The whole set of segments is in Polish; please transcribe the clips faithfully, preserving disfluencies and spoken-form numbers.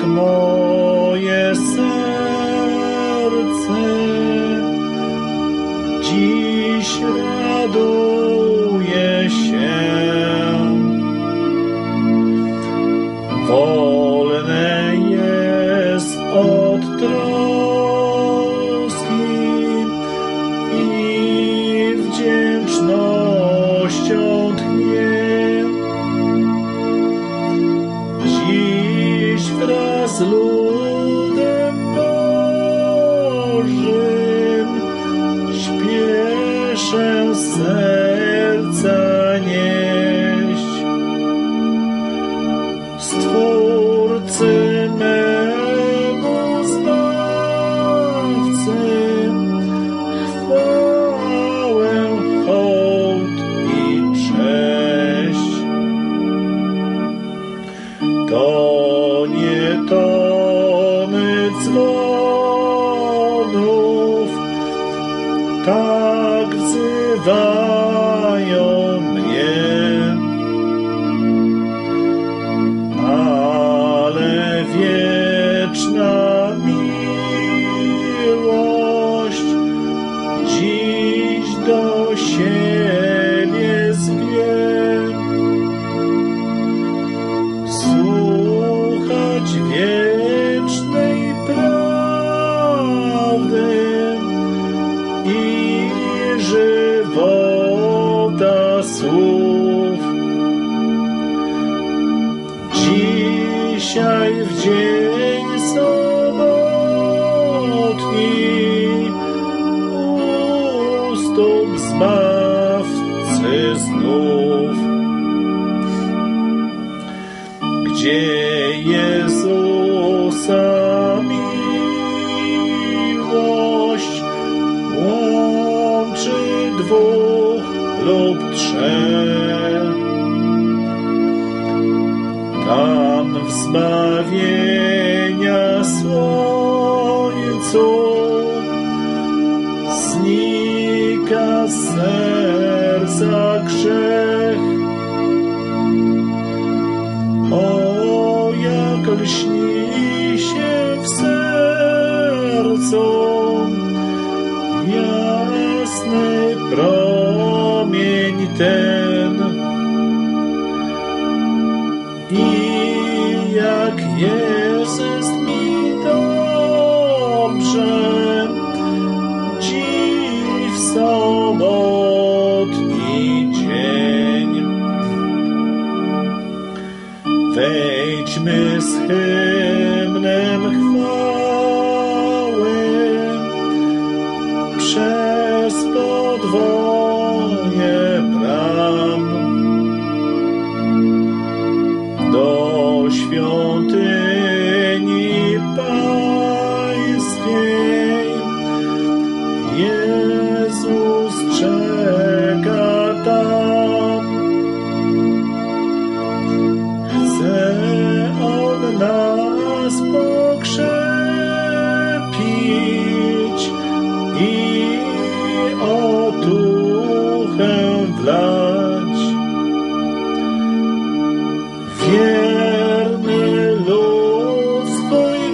tak moje serce dziś raduje się. Wolne jest od troski i wdzięcznością tchnie. Dziś wraz z ludem Bożym śpieszę z serca nieść Stwórcy memu Zbawcy chwałę, hołd i cześć. To nie tony dzwonów tak wzywają mnie, ale wieczna miłość dziś do siebie zwie. Słuchać wiecznej prawdy i żywota słów. Dzisiaj w dzień sobotni u stóp Zbawcy znów, gdzie Jezusa miłość łączy dwóch lub trzech. Tam w zbawienia słońcu znika z serca grzech. O, jak lśni się w sercu jasny promień ten. I jak jest mi dobrze dziś w sobotni dzień. Wejdźmy z hymnem chwały przez podwoje bram do świątyni Pańskiej. Jezus czeka tam. Chce On nas pokrzepić i otuchę wlać. Wierny lud swoich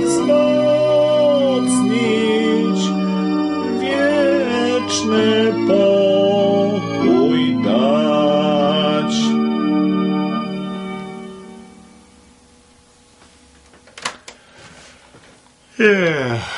wzmocnić, wieczny pokój dać. Yeah.